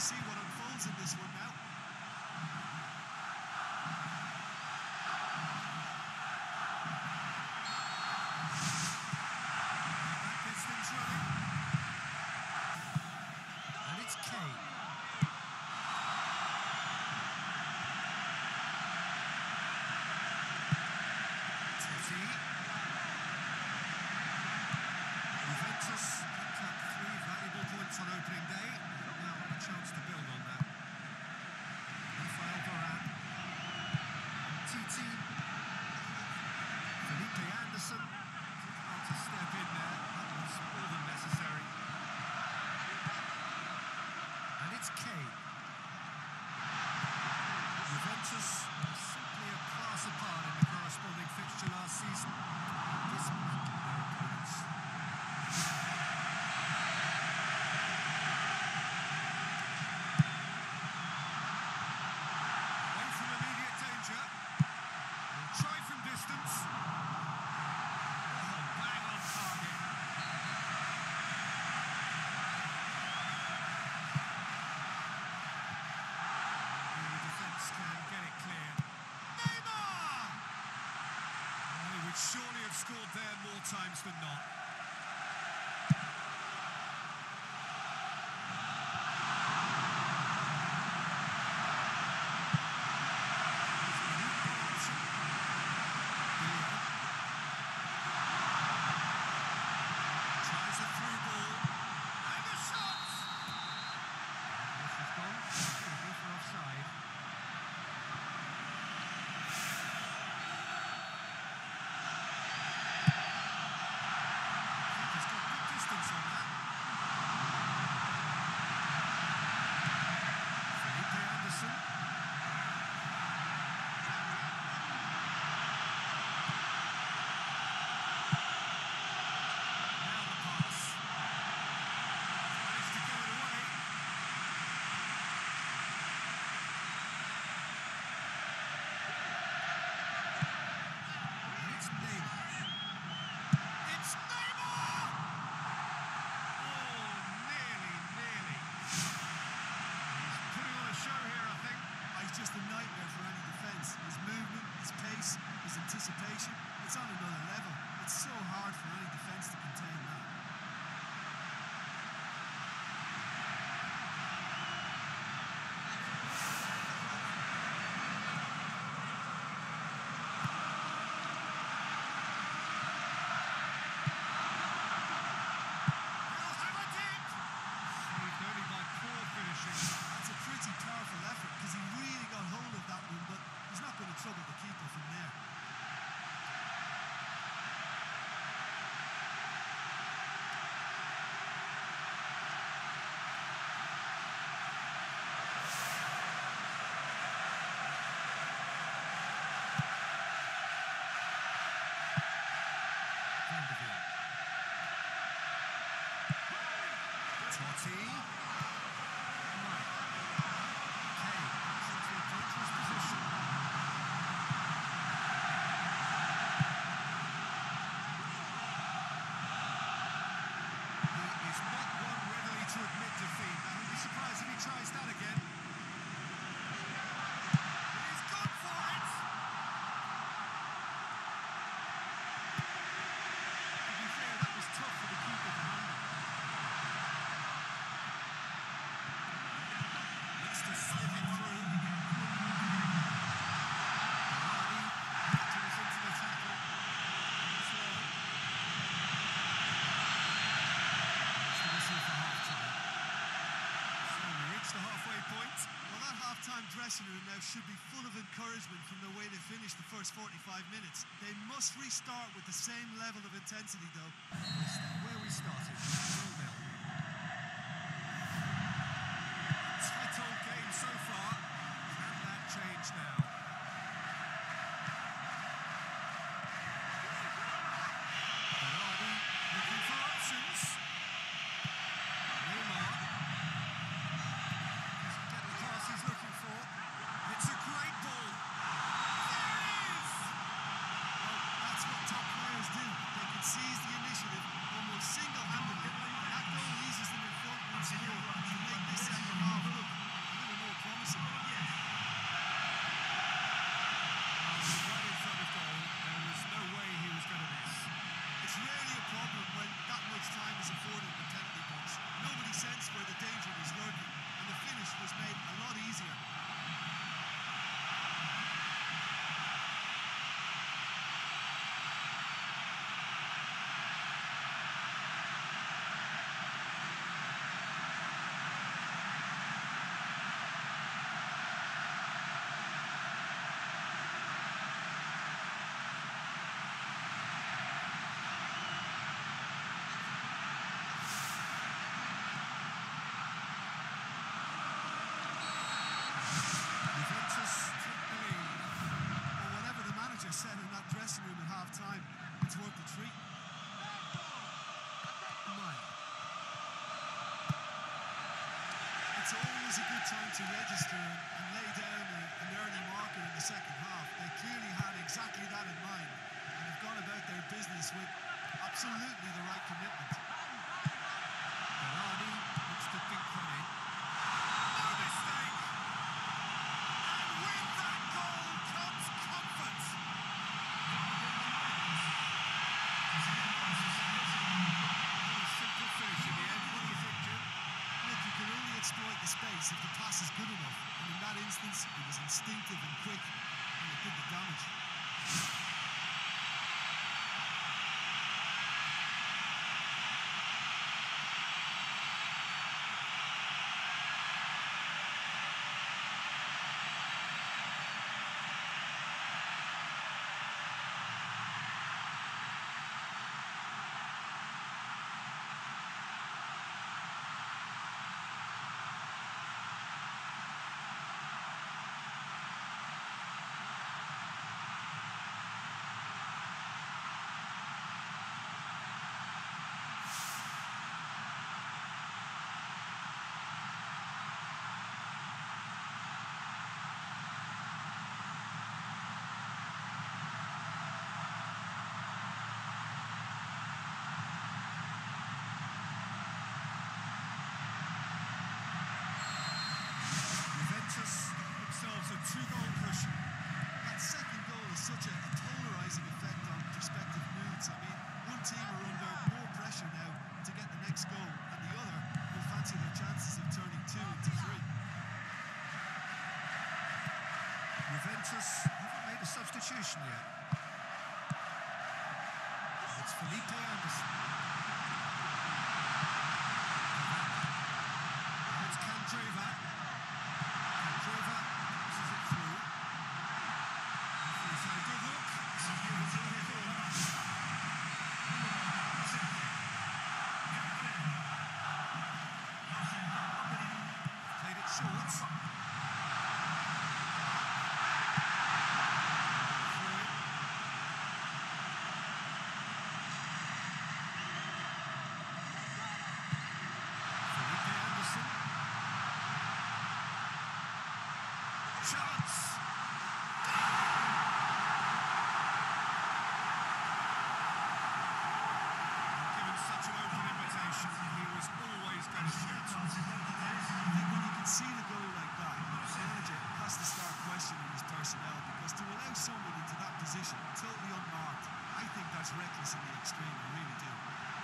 see what unfolds in this one now. That gets things running. And it's Kane. Totti. Juventus picked up 3 valuable points on opening day. Now a chance to build on that. Rafael Varane. Titi. Felipe Anderson. About to step in there. That was more than necessary. And it's Kane. Juventus are simply a class apart in the corresponding fixture last season. This week, their opponents. Away from immediate danger. They'll try from distance. Oh, bang on target. The defence can get it clear. Neymar! Oh, he would surely have scored there more times than not. Tries a through ball. And the shot! This is gone. It'll be for offside. He's got good distance on that. Felipe Anderson. Now the pass. Managed to get it away. And it's Neymar. It's Neymar! Oh, nearly. He's putting on a show here, I think. He's just a nightmare for any defence. His movement, his pace, his anticipation, it's on another level. It's so hard for any defence to contain that. He'll have a dip! Saved only by poor finishing. That's a pretty powerful effort because he really got hold of that one, but he's not going to trouble the keeper from there. Van de Ven. Totti. Right. Kane gets into a dangerous position. He is not one readily to admit defeat. I wouldn't be surprised if he tries that again. He's gone for it! To be fair, that was tough for the keeper to handle. Looks to slip it through. Berardi battles into the tackle. It's long. It's the whistle for half-time. So we reach the halfway point. Well, that half-time dressing room now should be full of encouragement from the way they finished the first 45 minutes. They must restart with the same level of intensity, though. Where we started, 0-0. Tight old game so far. Can that change now? Berardi looking for options. Neymar doesn't get the pass he's looking for. It's a great ball. There it is! Well, that's what top players do. They can seize the initiative almost single-handedly. That goal eases them in front once more to make this second half look It's worth the treat. Maya. It's always a good time to register and lay down an early marker in the second half. They clearly had exactly that in mind and have gone about their business with absolutely the right commitment. Berardi looks to think one in. No mistake! And with that goal comes comfort! A simple finish in the end. What do you think, Jim? Look, you can only exploit the space if the pass is good enough. And in that instance, it was instinctive and quick, and it did the damage. Themselves a two-goal cushion. That second goal is such a polarising effect on prospective moods. I mean, one team are under more pressure now to get the next goal, and the other will fancy their chances of turning 2 into 3. Juventus haven't made a substitution yet. It's Felipe Anderson. Now it's Candreva. Candreva passes it through. He's had a good look. Played it short. Chance! Given such an open invitation, he was always going to shoot. I think when you can see the goal like that, the manager has to start questioning his personnel, because to allow someone into that position, totally unmarked, I think that's reckless in the extreme, I really do.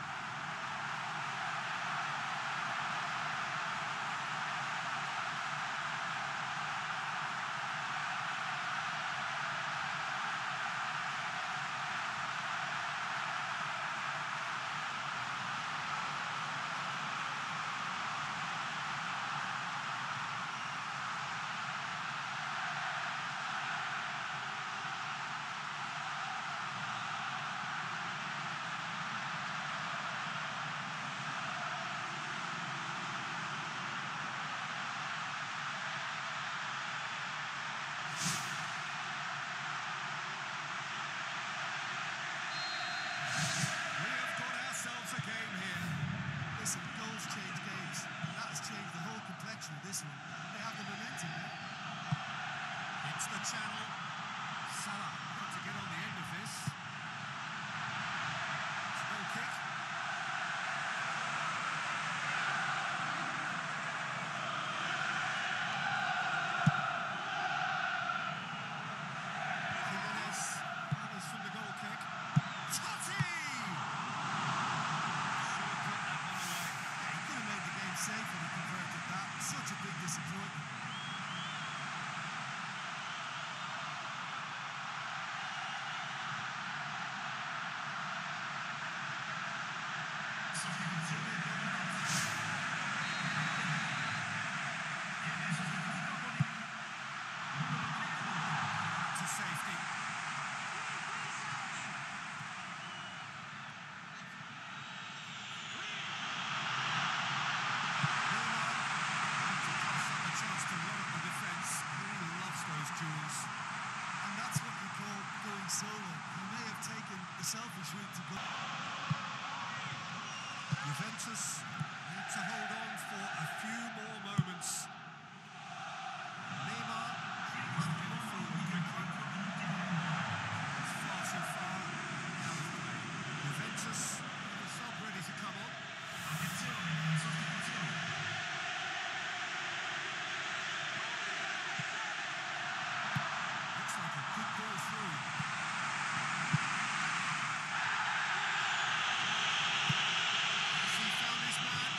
Listen, goals change games, and that has changed the whole complexion of this one. They have the momentum now. It's the channel. Salah got to get on the end of this. It's a goal kick. Jimenez covers from the goal kick. Totti! Safe when he converted that. Such a big disappointment. the selfish route to go. Juventus need to hold on for a few more moments. Neymar needs to get it forward quickly. It's far too far out of play. Juventus, the sub ready to come on. Looks like a good ball through. Has he found his man?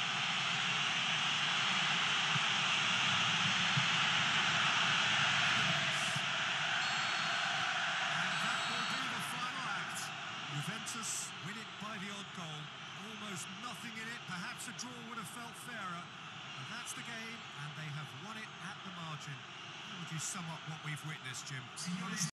And that will be the final act. Juventus win it by the odd goal. Almost nothing in it. Perhaps a draw would have felt fairer. But that's the game, and they have won it at the margin. How would you sum up what we've witnessed, Jim?